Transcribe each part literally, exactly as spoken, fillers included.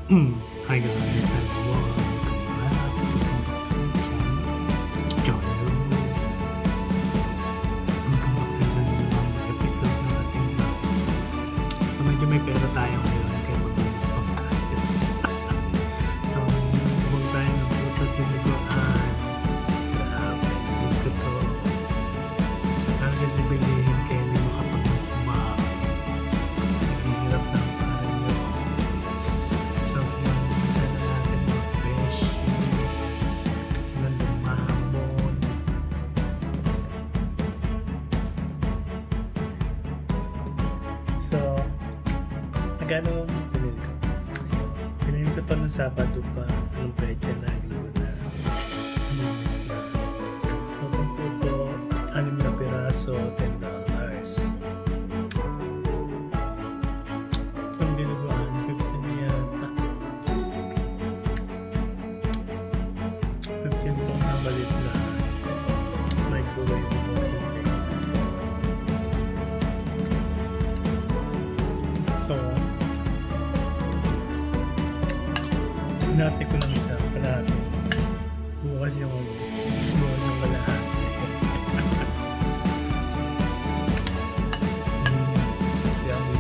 Mm. Hi guys, and welcome back to Channel. Welcome back sa isang ibang episode ng ating vlog. So medyo may pera tayo ngayon kaya mag-vlog tayo. So huwag tayo ng putot yung liguan. Grabe, miss ko to. Ano kasi bilihin kaya hindi makapag-mukma. Naghihirap na ang parang yun. So yung isa na natin mga beshi. Sila lumamon. So nagano pinili ko? Pinili ko pa nung Sabado pa. Anong pecha na linggo na. Anong isla. So kung po ito, anim na piraso, ten dollars. Kung dinuguan, fifteen na yata. fifteen po na balit na microwave mo. So, hinati ko lang siya kalahati. Bukas yung bukas yung kalahati. Mm, yummy.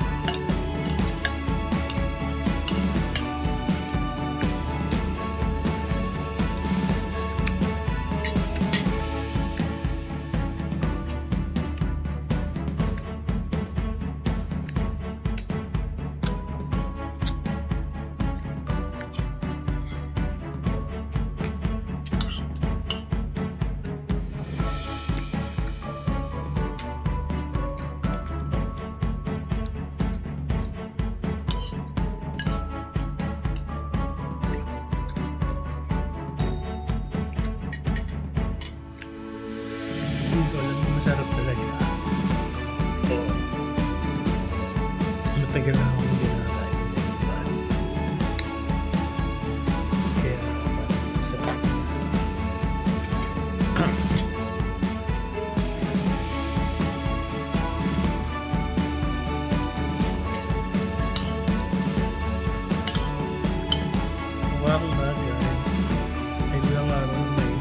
Hindi ko alam, masarap talaga. So, matagal na akong hindi nakakain ng iban. Kaya, masarap. Mukha akong bagay. Ay, ilang araw na may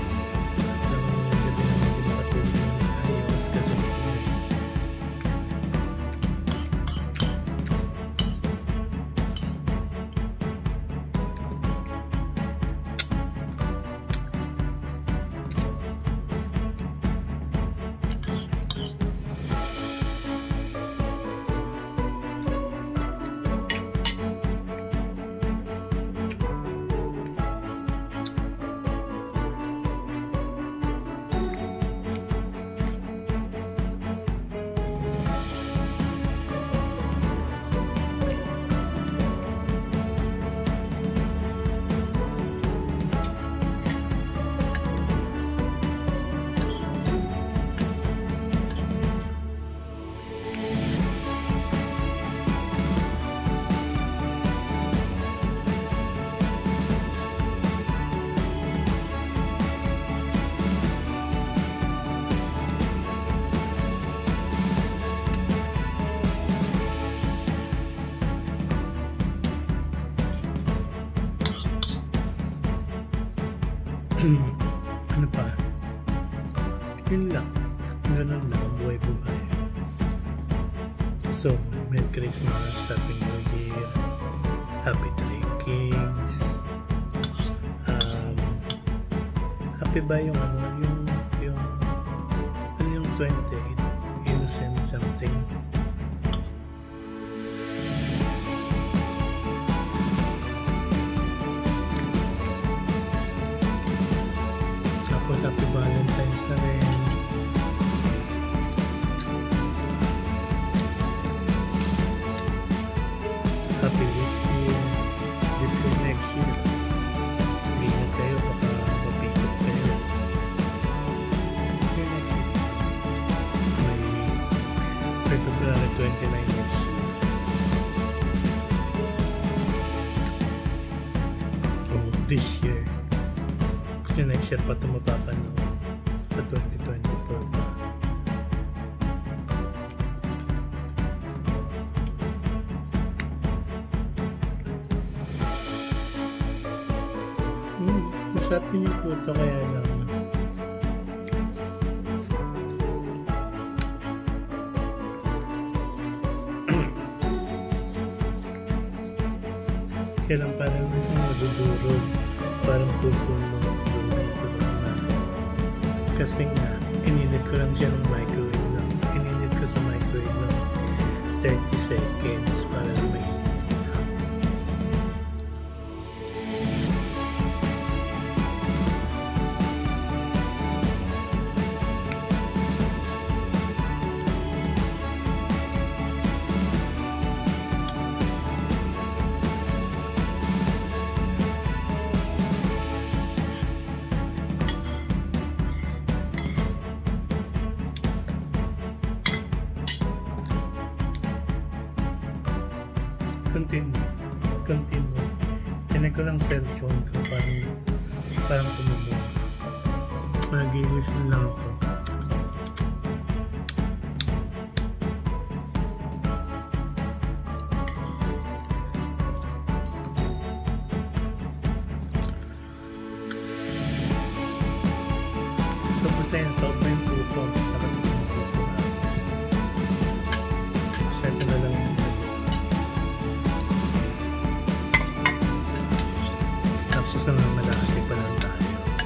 ano pa? Yun lang. Ganun lang. Buhay-buhay. So, Merry Christmas, Happy New Year, Happy Three Kings. Um, happy ba yung ano? Yung, yung, ano yung twenty-eight? Innocent something. Happy Valentine's na rin. Happy Leap Year. Leap Year next year. Ingat kayo, baka mapikot kayo. Okay, next year. May February twenty-nine next year. Oh, this year. Kasi next year pa ito mapapanood sa twenty twenty-four pa. Masarap din yung puto kaya lang kaya lang parang nadudurog, parang puso mo durog na. Kasi nga ininit ko lang siya ng microwave lang. Ininit ko sa microwave lang thirty seconds para may continue, continue. Tinig ko lang cellphone ko, parang, parang tumubog. Nag-i-whistle lang ako. Tapos na yun, top na yung puto. Tapos na yung puto na. Set na lang yung tapos na lang malaki pa lang tayo.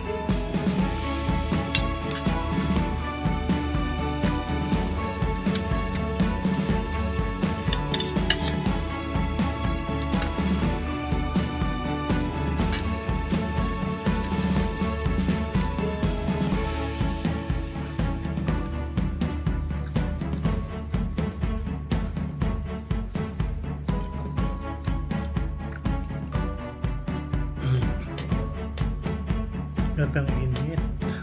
Natang init.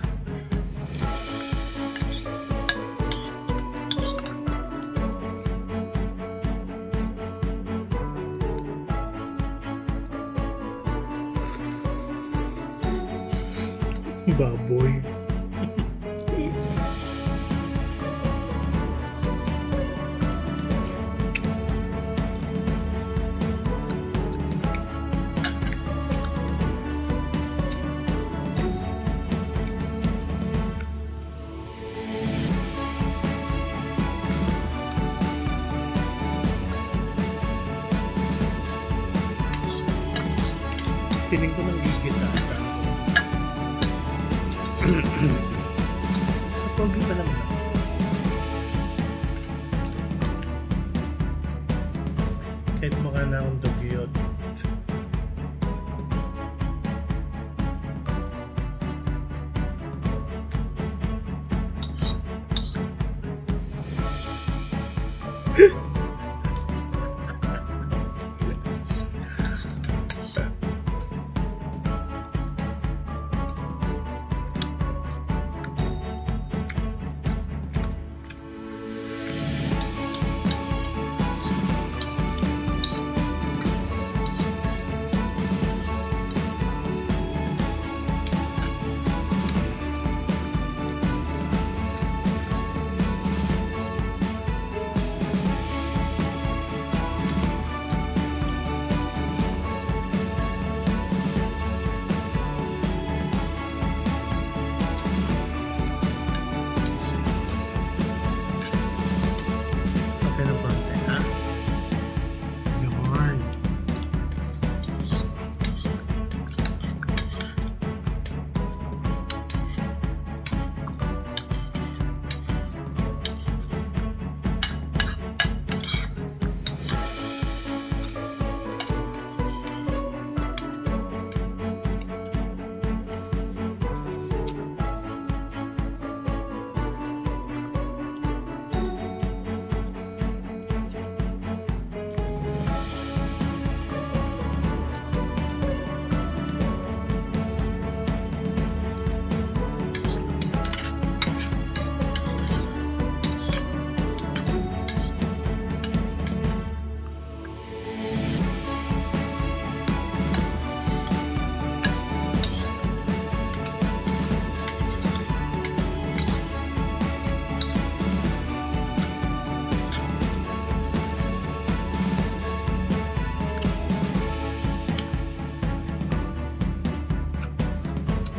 Baboy. Piling ko ng gigit ata. Pogi pa lang ba? Kahit mukha na akong dugyot.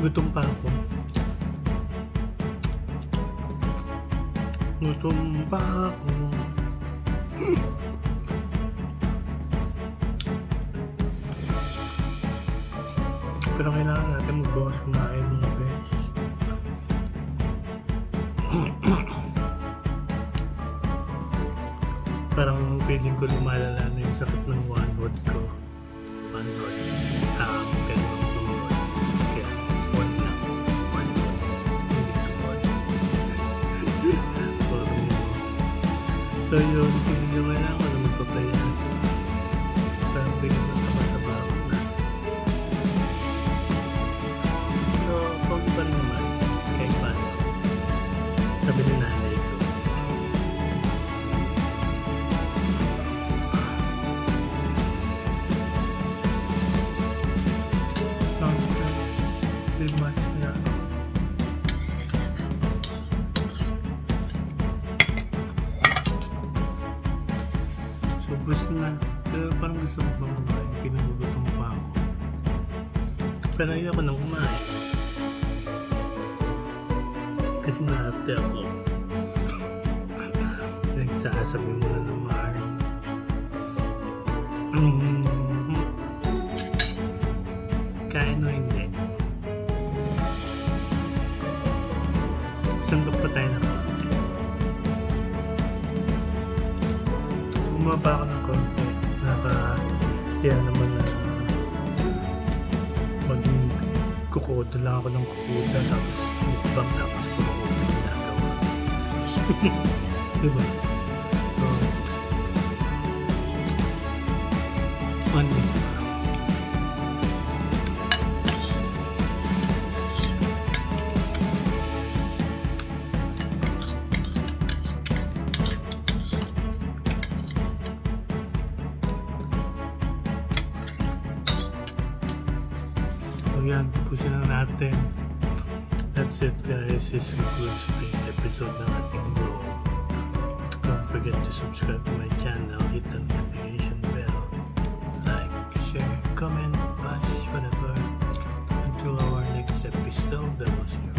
Gutom pa ako. Gutom pa ako. Pero kailangan natin magbawas kumain mga besh. Parang feeling ko lumalala na yung sakit ng one rod ko. One rod. Um, ganun two rod. Kaya is one lang. One rod. Hindi two rod. So yun, feeling nyo nga lang ako na magpaplay natin. Parang feeling mo taba-taba ako na. So, pag pa rin naman, kahit paano. Sabi ni nanay ko. Big much na. So, gusto na. Pero parang gusto ko pang kumain. Pinagugutom pa ako. Pero ayoko nang kumain. Kasi naate ako. Nagsasabi mo na naman. Mm-hmm. Kain o hindi. Sandok pa tayo ng konti. So, bumaba ako ng konti. Nakakaya naman na maging kukuda lang ako ng kukuda tapos mukbang tapos puro ko na ginagawa. Diba? So, one minute. Yan, pupusin na natin. That's it guys, this concludes the episode ng ating vlog. Don't forget to subscribe to my channel, hit the notification bell, like, share, comment, bash, whatever. Until our next episode, I will see you.